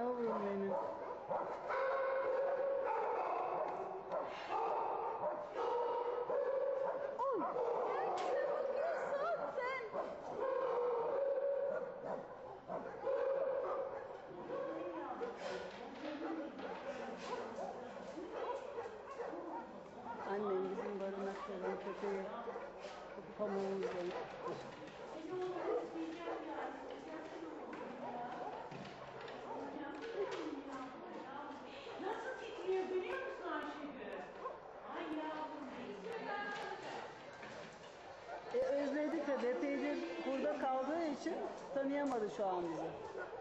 yavrum benim. Oy, nereye bakıyorsun sen? Annem bizim barınakların köpeği pamuğumuzdan. Nasıl titriyor biliyor musun Ayşegül? Ay yavrum benim. Özledik de epeydir burada kaldığı için tanıyamadı şu an bizi.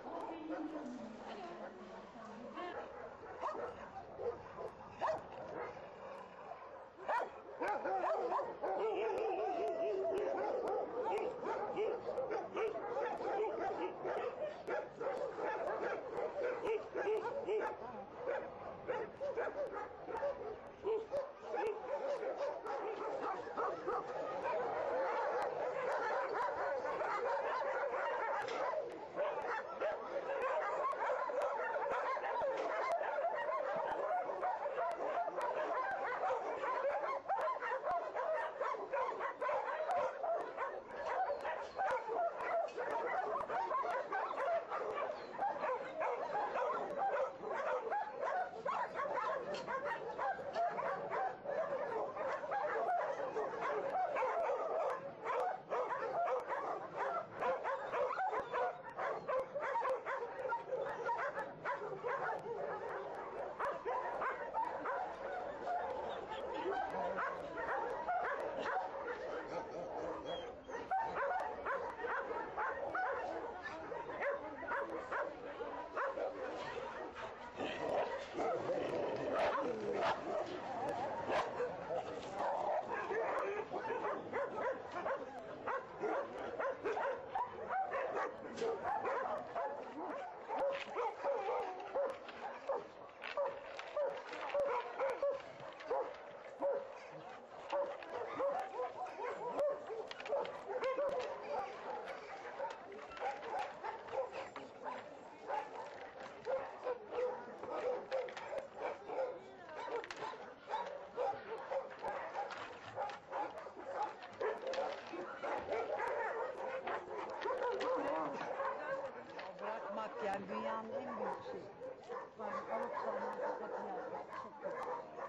Bırakmak yani dünyanın en büyük şeyi. Yani alıp sonra kapatın yapmak çok kötü.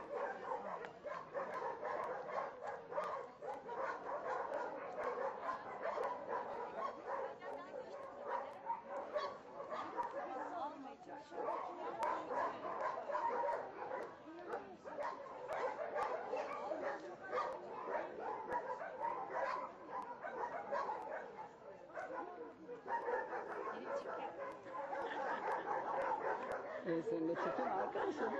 Seninle çekin arkadaşım.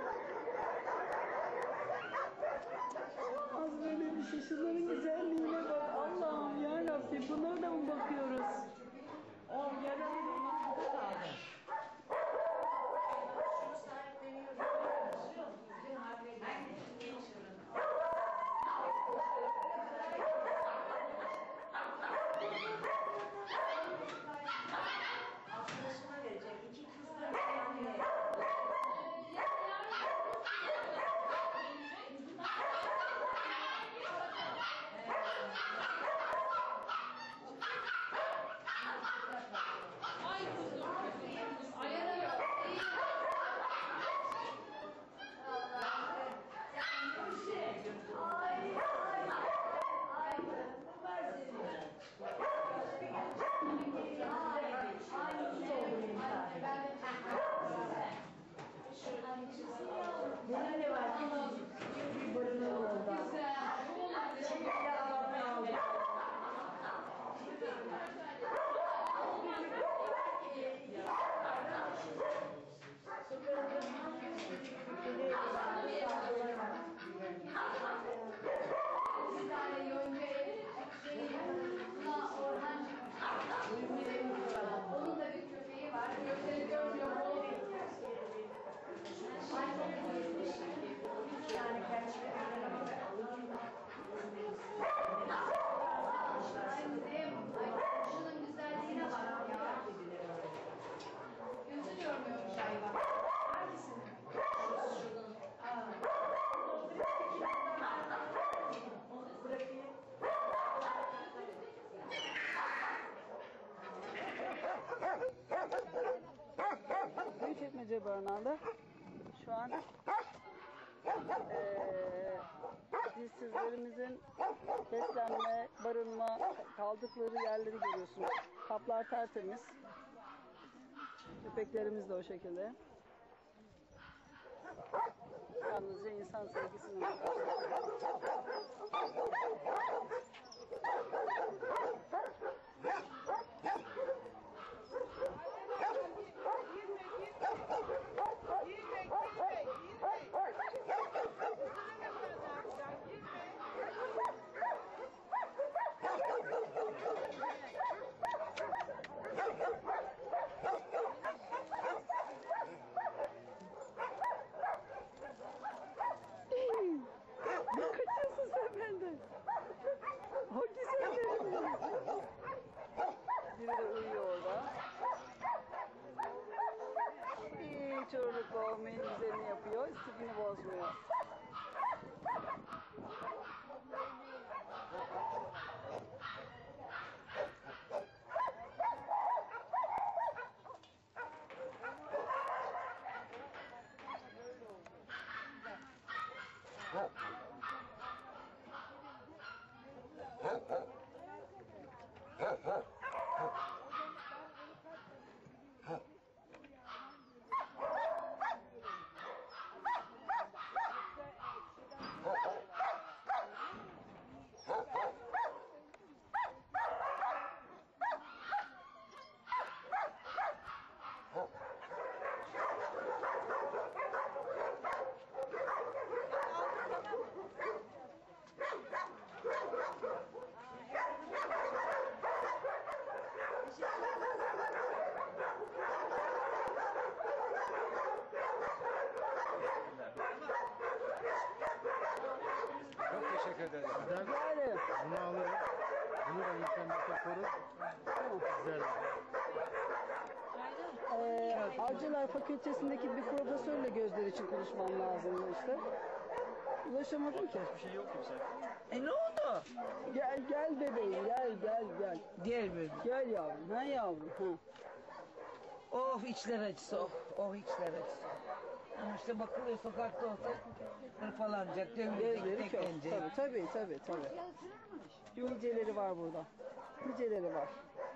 Az böyle bir şey, şunların güzelliğine bak. Allah'ım yarabbim, bunlara da mı bakıyoruz? O yaralı olmak bu kaldı. Arkadaşıma verecek. İki kız da yani. Ay kuzum. köy barınağında. Şu an dilsizlerimizin beslenme, barınma, kaldıkları yerleri görüyorsunuz. Kaplar tertemiz. Köpeklerimiz de o şekilde. Yalnızca insan sevgisinin ne kaçıyorsun sen benden? O güzellerim benim. Biri de uyuyor orada. Hiç orada olmayın güzelini yapıyor. Stilini bozmuyor. Çok teşekkür ederim. Yani Bunu alırım. Bunu da internete koyarım. Güzel. Avcılar Fakültesindeki bir profesörle gözler için konuşmam lazımdı işte. Ulaşamadım ki. Bir şey yok kimse. Ne oldu? Gel bebeğim gel. Gel bebeğim. Gel yavrum. Ha yavrum. Ha. Oh içler acısı, oh içler acısı. Ama işte bakılıyor sokakta olsa hırpalanacak, Gözleri dövülecek, çok. teklenecek. Tabii. Niceleri var burada. Niceleri var.